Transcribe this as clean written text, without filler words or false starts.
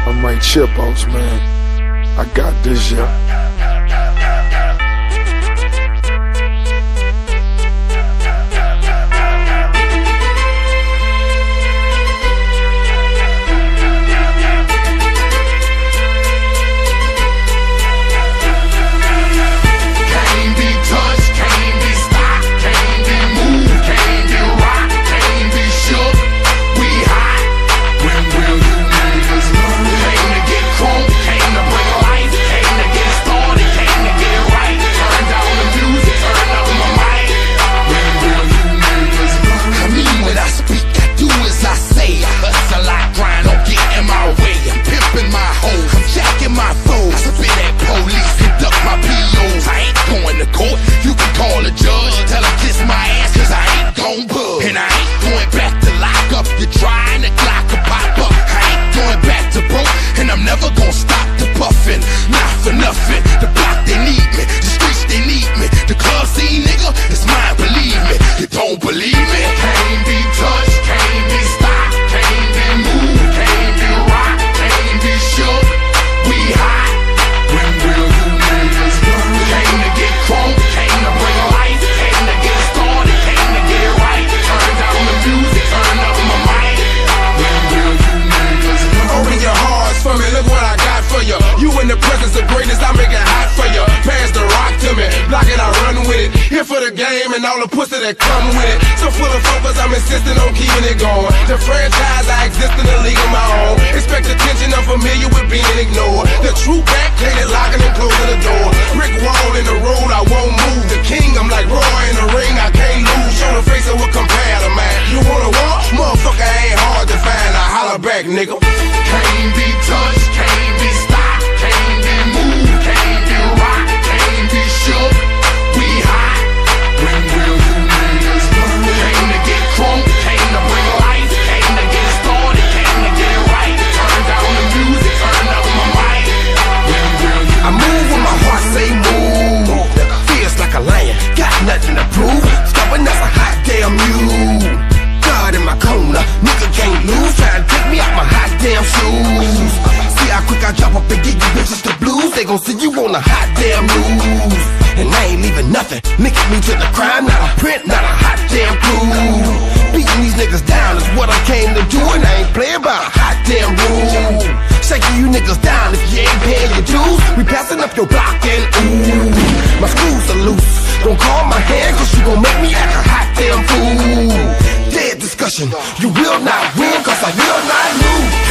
I'm Mike Chipos, man. I got this, yeah. For the game and all the pussy that come with it. So full of focus, I'm insisting on keeping it going. The franchise, I exist in a league of my own. Expect attention, I'm familiar with being ignored. The true back, clean it, locking and closing the door. Brick wall in the road, I won't move. The king, I'm like Roy in the ring, I can't lose. Show the face of what compare to man. You wanna war? Motherfucker ain't hard to find. I holler back, nigga. Can't be touched, can't be stopped, can't be moved, can't be rocked, can't be shook. We hot. When will you niggas learn? Came to get crunk, came to bring life, came to get started, came to get right. Turn down the music, turn up my mic. When will you I move when my heart say move. Feels like a lion, got nothing to prove. Stubborn as a hot damn mule. God in my corner, nigga can't lose. Try to take me out my hot damn shoes. See how quick I drop up and get you bitches the blues. They gon' see you on the hot damn news. And I ain't leaving nothing, linking me to the crime. Not a print, not a hot damn clue. Beating these niggas down is what I came to do. And I ain't playing by a hot damn rule. Shaking you niggas down if you ain't paying your dues. We passing up your block and ooh, my screws are loose. Don't call my hand cause you gon' make me act a hot damn fool. Dead discussion, you will not win cause I will not lose.